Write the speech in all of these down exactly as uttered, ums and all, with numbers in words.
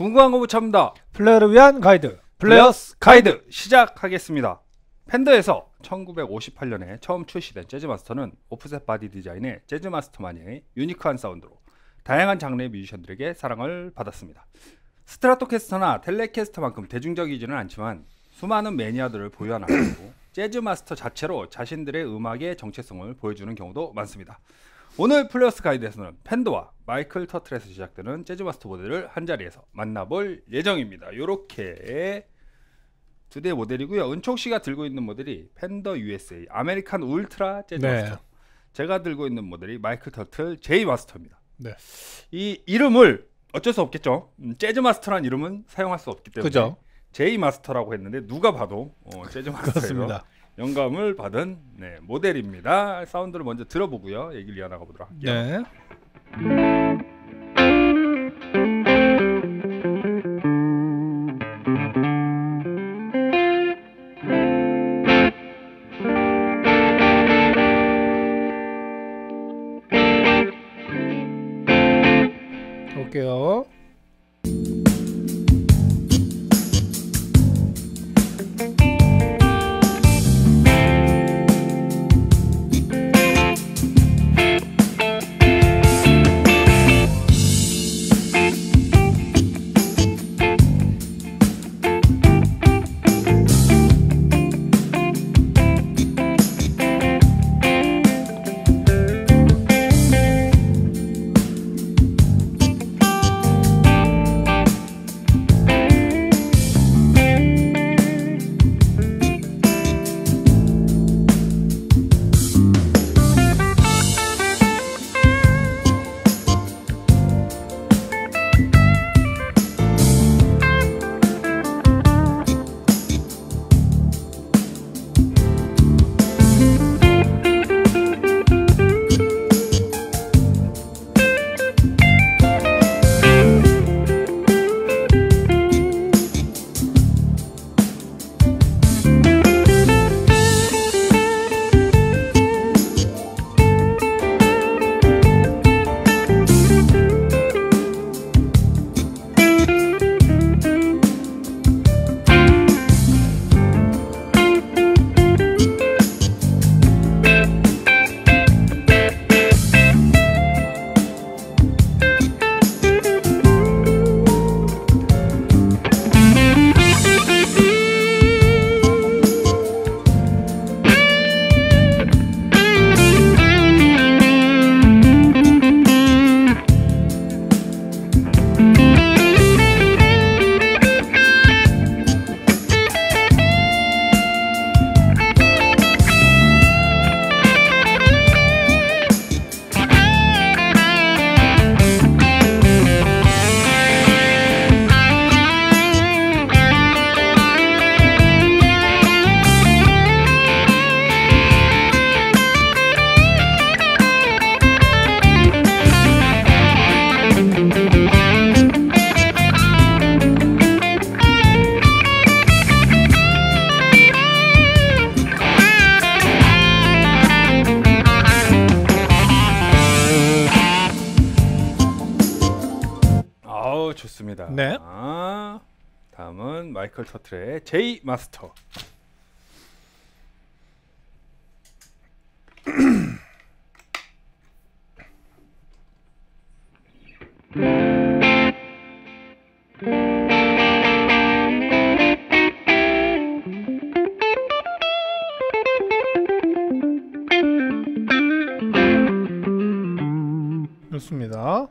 궁금한 거 못 참다. 플레이어를 위한 가이드 플레이어스 가이드 시작하겠습니다. 팬더에서 천구백오십팔 년에 처음 출시된 재즈마스터는 오프셋 바디 디자인의 재즈마스터만의 유니크한 사운드로 다양한 장르의 뮤지션들에게 사랑을 받았습니다. 스트라토캐스터나 텔레캐스터만큼 대중적이지는 않지만 수많은 매니아들을 보유한 아이고 재즈마스터 자체로 자신들의 음악의 정체성을 보여주는 경우도 많습니다. 오늘 플레이어스 가이드에서는 팬더와 마이클 터틀에서 제작되는 재즈마스터 모델을 한자리에서 만나볼 예정입니다. 이렇게 두 대 모델이고요. 은촉씨가 들고 있는 모델이 팬더 유에스에이 아메리칸 울트라 재즈마스터, 네. 제가 들고 있는 모델이 마이클 터틀 제이 마스터입니다. 네. 이 이름을 어쩔 수 없겠죠. 재즈마스터라는 이름은 사용할 수 없기 때문에 그죠? 제이 마스터라고 했는데 누가 봐도 어, 재즈마스터예요. 영감을 받은 네, 모델입니다. 사운드를 먼저 들어보고요. 얘기를 이어나가 보도록 할게요. 네. 볼게요. 좋습니다. 네. 아, 다음은 마이클 터틀의 제이 마스터. 좋습니다.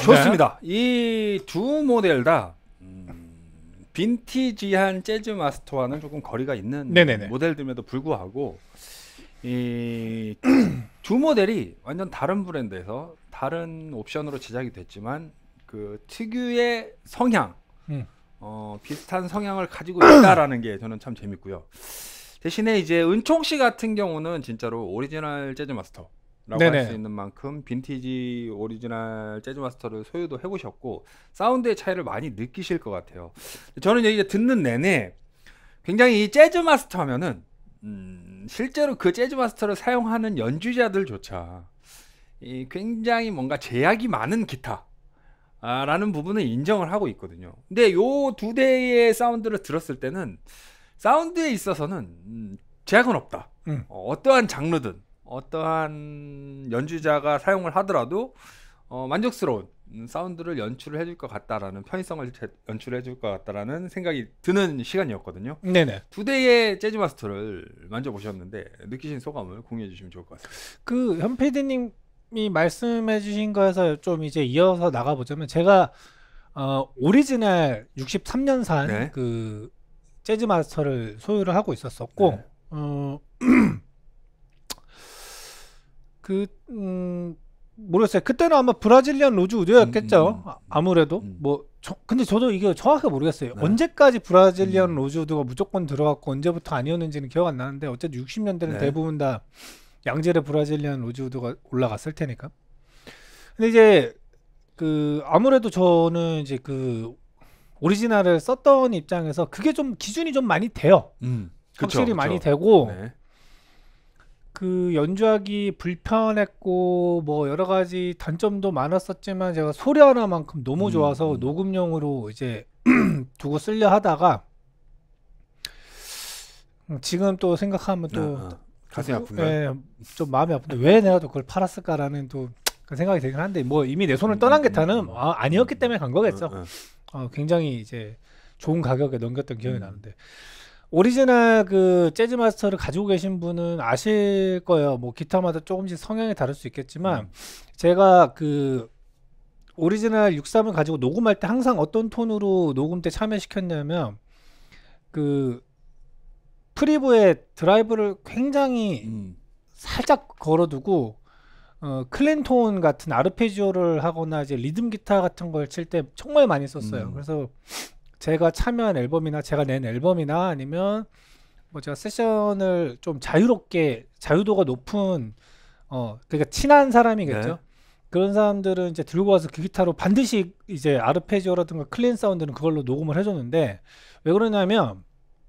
좋습니다. 이 두 모델 다 음, 빈티지한 재즈 마스터와는 조금 거리가 있는 네네네. 모델임에도 불구하고 이 두 모델이 완전 다른 브랜드에서 다른 옵션으로 제작이 됐지만 그 특유의 성향, 음. 어, 비슷한 성향을 가지고 있다라는 게 저는 참 재밌고요. 대신에 이제 은총 씨 같은 경우는 진짜로 오리지널 재즈 마스터라고 할 네네. 수 있는 만큼 빈티지 오리지널 재즈 마스터를 소유도 해보셨고 사운드의 차이를 많이 느끼실 것 같아요. 저는 이제 듣는 내내 굉장히 이 재즈 마스터 하면은 음, 실제로 그 재즈 마스터를 사용하는 연주자들조차 이 굉장히 뭔가 제약이 많은 기타 아, 라는 부분을 인정을 하고 있거든요. 근데 요 두 대의 사운드를 들었을 때는 사운드에 있어서는 음, 제약은 없다. 음. 어, 어떠한 장르든 어떠한 연주자가 사용을 하더라도 어, 만족스러운 음, 사운드를 연출을 해줄 것 같다라는 편의성을 제, 연출해 줄 것 같다라는 생각이 드는 시간이었거든요. 네네. 두 대의 재즈 마스터를 만져보셨는데 느끼신 소감을 공유해 주시면 좋을 것 같습니다. 그 현 피디님이 말씀해주신 거에서 좀 이제 이어서 나가보자면 제가 어, 오리지널 육십삼 년산 네. 그 재즈 마스터를 소유를 하고 있었었고 네. 어, 그 음, 모르겠어요. 그때는 아마 브라질리언 로즈 우드였겠죠. 음, 음, 음. 아- 아무래도 음. 뭐 저, 근데 저도 이게 정확하게 모르겠어요. 네. 언제까지 브라질리언 음. 로즈 우드가 무조건 들어갔고 언제부터 아니었는지는 기억 안 나는데 어쨌든 육십 년대는 네. 대부분 다 양질의 브라질리언 로즈 우드가 올라갔을 테니까. 근데 이제 그 아무래도 저는 이제 그 오리지널을 썼던 입장에서 그게 좀 기준이 좀 많이 돼요. 음. 그쵸, 확실히 그쵸. 많이 되고 네. 그 연주하기 불편했고 뭐 여러 가지 단점도 많았었지만 제가 소리 하나만큼 너무 음, 좋아서 음. 녹음용으로 이제 두고 쓰려 하다가 음, 지금 또 생각하면 또 아, 아. 가슴이 아픈가요? 예, 좀 마음이 아픈데 왜 내가 또 그걸 팔았을까라는 또 그 생각이 들긴 한데 뭐 이미 내 손을 떠난 음, 기타는 음, 음. 아, 아니었기 때문에 간 거겠죠. 어, 어. 어, 굉장히 이제 좋은 가격에 넘겼던 기억이 음. 나는데 오리지널 그 재즈 마스터를 가지고 계신 분은 아실 거예요. 뭐 기타마다 조금씩 성향이 다를 수 있겠지만 음. 제가 그 오리지널 육십삼을 가지고 녹음할 때 항상 어떤 톤으로 녹음 때 참여시켰냐면 그 프리브의 드라이브를 굉장히 음. 살짝 걸어두고 어, 클린톤 같은 아르페지오를 하거나 이제 리듬 기타 같은 걸 칠 때 정말 많이 썼어요. 음. 그래서 제가 참여한 앨범이나 제가 낸 앨범이나 아니면 뭐 제가 세션을 좀 자유롭게 자유도가 높은 어 그러니까 친한 사람이겠죠. 네. 그런 사람들은 이제 들고 와서 그 기타로 반드시 이제 아르페지오라든가 클린 사운드는 그걸로 녹음을 해줬는데 왜 그러냐면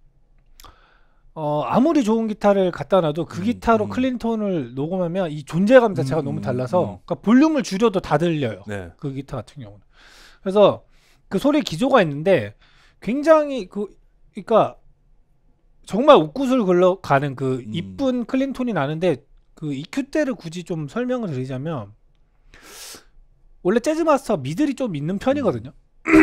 어 아무리 좋은 기타를 갖다 놔도 그 음, 기타로 음. 클린톤을 녹음하면 이 존재감 자체가 음, 너무 음, 달라서 음. 그러니까 볼륨을 줄여도 다 들려요. 네. 그 기타 같은 경우는. 그래서 그 소리 기조가 있는데 굉장히 그 그러니까 정말 옥구슬 흘러가는 그 음. 이쁜 클린톤이 나는데 그 이큐대를 굳이 좀 설명을 드리자면 원래 재즈 마스터 미들이 좀 있는 편이거든요.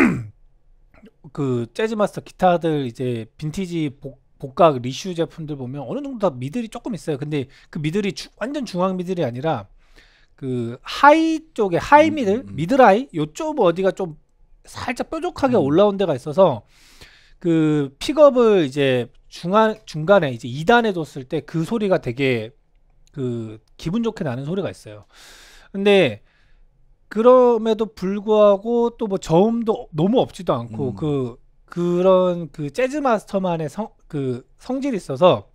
그 재즈 마스터 기타들 이제 빈티지 복, 복각 리슈 제품들 보면 어느 정도 다 미들이 조금 있어요. 근데 그 미들이 주, 완전 중앙 미들이 아니라 그 하이 쪽에 하이 음, 미들, 음, 음. 미들 하이 요쪽 어디가 좀 살짝 뾰족하게 음. 올라온 데가 있어서 그 픽업을 이제 중간 중간에 이제 이 단에 뒀을 때 그 소리가 되게 그 기분 좋게 나는 소리가 있어요. 근데 그럼에도 불구하고 또 뭐 저음도 너무 없지도 않고 음. 그 그런 그 재즈 마스터만의 성 그 성질이 있어서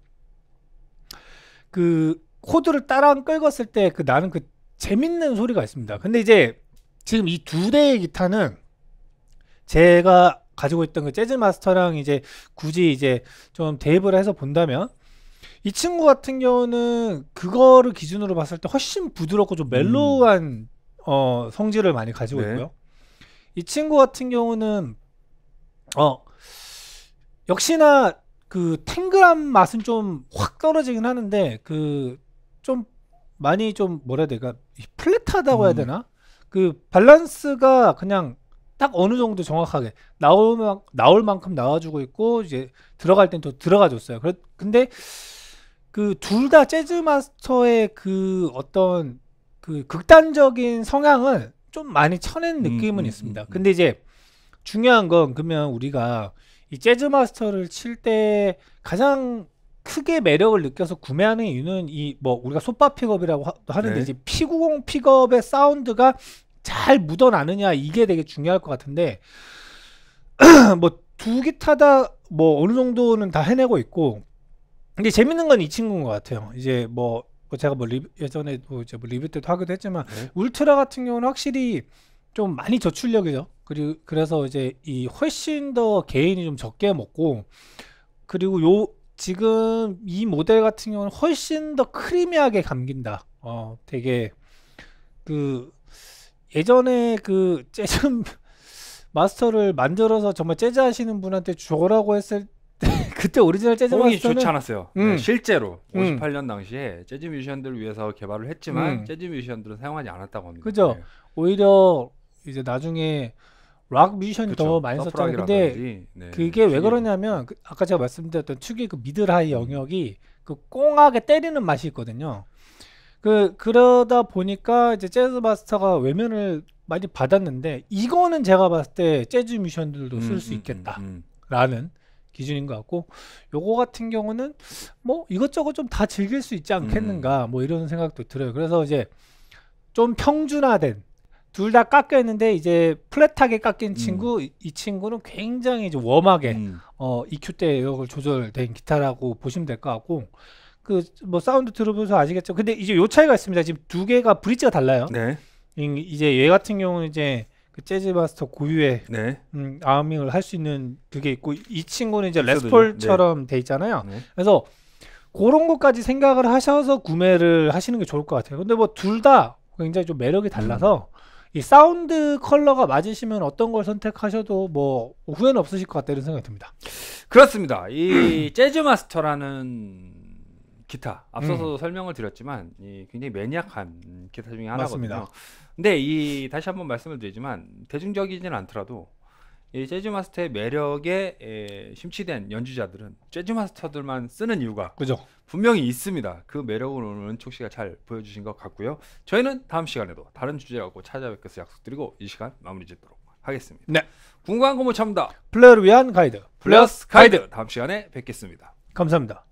그 코드를 따라 끌었을 때 그 나는 그 재밌는 소리가 있습니다. 근데 이제 지금 이 두 대의 기타는 제가 가지고 있던 그 재즈 마스터랑 이제 굳이 이제 좀 대입을 해서 본다면 이 친구 같은 경우는 그거를 기준으로 봤을 때 훨씬 부드럽고 좀 멜로우한 어, 성질을 많이 가지고 네. 있고요. 이 친구 같은 경우는 어 역시나 그 탱글한 맛은 좀 확 떨어지긴 하는데 그 좀 많이 좀 뭐라 해야 될까 플랫하다고 해야 음. 되나 그 밸런스가 그냥 딱 어느 정도 정확하게 나올 만 나올 만큼 나와주고 있고 이제 들어갈 땐 또 들어가줬어요. 그래 근데 그 둘 다 재즈 마스터의 그 어떤 그 극단적인 성향을 좀 많이 쳐낸 느낌은 음, 음, 있습니다. 음, 음. 근데 이제 중요한 건 그러면 우리가 이 재즈 마스터를 칠 때 가장 크게 매력을 느껴서 구매하는 이유는 이 뭐 우리가 솥밥 픽업이라고 하, 하는데 네. 이제 피 구십 픽업의 사운드가 잘 묻어나느냐 이게 되게 중요할 것 같은데 뭐 두 기타다 뭐 어느 정도는 다 해내고 있고 근데 재밌는 건 이 친구인 것 같아요. 이제 뭐, 뭐 제가 뭐 리뷰, 예전에 뭐 이제 뭐 리뷰 때도 하기도 했지만 네. 울트라 같은 경우는 확실히 좀 많이 저출력이죠. 그리고 그래서 이제 이 훨씬 더 게인이 좀 적게 먹고 그리고 요 지금 이 모델 같은 경우는 훨씬 더 크리미하게 감긴다. 어, 되게 그 예전에 그 재즈 마스터를 만들어서 정말 재즈 하시는 분한테 줘라고 했을 때 그때 오리지널 재즈 호응이 마스터는 좋지 않았어요. 음. 네, 실제로 음. 오십팔 년 당시에 재즈 뮤지션들을 위해서 개발을 했지만 음. 재즈 뮤지션들은 사용하지 않았다고 합니다. 그죠? 네. 오히려 이제 나중에 락 뮤지션이 더 그쵸. 많이 썼잖아요. 근데 서프락이라든지, 네, 그게 왜 튀기. 그러냐면 그 아까 제가 말씀드렸던 특유의 그 미드하이 영역이 그 꽁하게 때리는 맛이 있거든요. 그 그러다 보니까 이제 재즈 마스터가 외면을 많이 받았는데 이거는 제가 봤을 때 재즈 뮤지션들도 쓸 수 음, 음, 있겠다라는 음, 기준인 것 같고 요거 같은 경우는 뭐 이것저것 좀 다 즐길 수 있지 않겠는가 뭐 이런 생각도 들어요. 그래서 이제 좀 평준화된 둘 다 깎여 있는데 이제 플랫하게 깎인 친구 이, 이 친구는 굉장히 이제 웜하게 음. 어 이큐 때 이걸 조절된 기타라고 보시면 될 것 같고 그 뭐 사운드 들어보셔서 아시겠죠. 근데 이제 요 차이가 있습니다. 지금 두 개가 브릿지가 달라요. 네, 이- 이제 얘 같은 경우는 이제 그 재즈 마스터 고유의 네, 음, 아밍을 할 수 있는 그게 있고 이 친구는 이제 있어도요. 레스폴처럼 돼 있잖아요. 네. 그래서 그런 것까지 생각을 하셔서 구매를 하시는 게 좋을 것 같아요. 근데 뭐 둘 다 굉장히 좀 매력이 달라서 이 사운드 컬러가 맞으시면 어떤 걸 선택하셔도 뭐 후회는 없으실 것 같다 이런 생각이 듭니다. 그렇습니다. 이 재즈 마스터라는 기타 앞서서도 음. 설명을 드렸지만 이 굉장히 매니악한 기타 중에 하나거든요. 맞습니다. 근데 이 다시 한번 말씀을 드리지만 대중적이지는 않더라도 이 재즈 마스터의 매력에 에, 심취된 연주자들은 재즈 마스터들만 쓰는 이유가 그죠? 분명히 있습니다. 그 매력을 오늘 은촉 씨가 잘 보여주신 것 같고요. 저희는 다음 시간에도 다른 주제하고 찾아뵙겠습니다. 약속드리고 이 시간 마무리 짓도록 하겠습니다. 네. 궁금한 거 못 참다. 플레이어를 위한 가이드 플러스 가이드 다음 시간에 뵙겠습니다. 감사합니다.